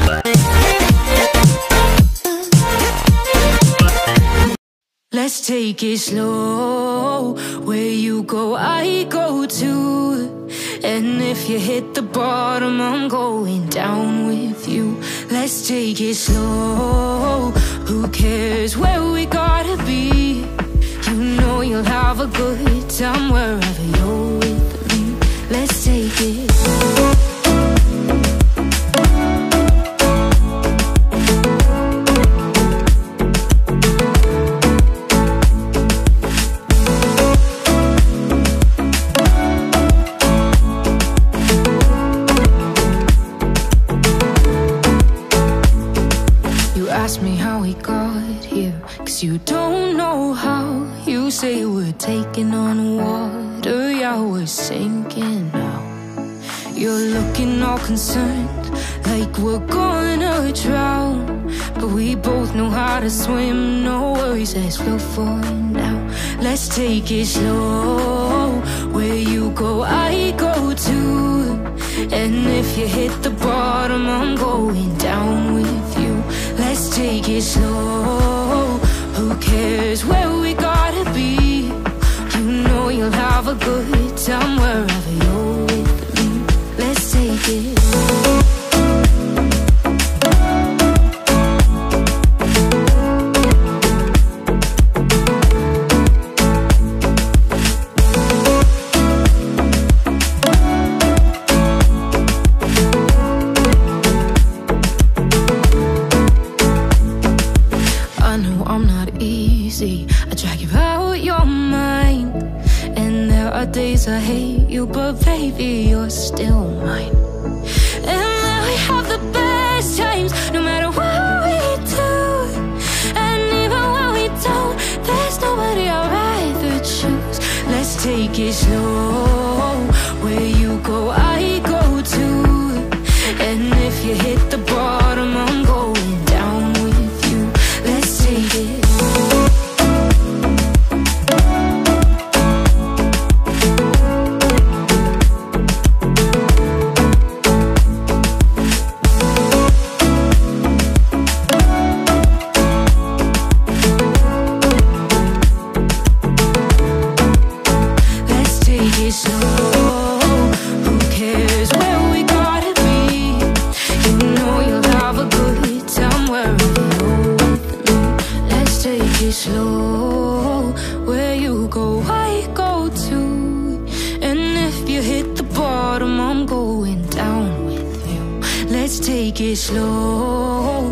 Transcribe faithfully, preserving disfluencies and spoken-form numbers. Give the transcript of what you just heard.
Let's take it slow. Where you go, I go too. And if you hit the bottom, I'm going down with you. Let's take it slow. Who cares where we gotta be? You know you'll have a good time wherever you're with me. Let's take it. Ask me how we got here, cause you don't know how. You say we're taking on water, yeah, we're sinking now. You're looking all concerned, like we're gonna drown. But we both know how to swim, no worries, let's float for now. Let's take it slow. Where you go, I go too. And if you hit the bottom, I'm going down with you. Let's take it slow. Who cares where we gotta be? You know you'll have a good time wherever you're with me. Let's take it. I drag you out your mind, and there are days I hate you, but baby, you're still mine. And then we have the best times, no matter what we do. And even when we don't, there's nobody I'd rather choose. Let's take it slow. Where you go, I go too. And if you hit the bottom, I'm going down with you. Let's take it. Slow, where you go, I go too. And if you hit the bottom, I'm going down with you. Let's take it slow.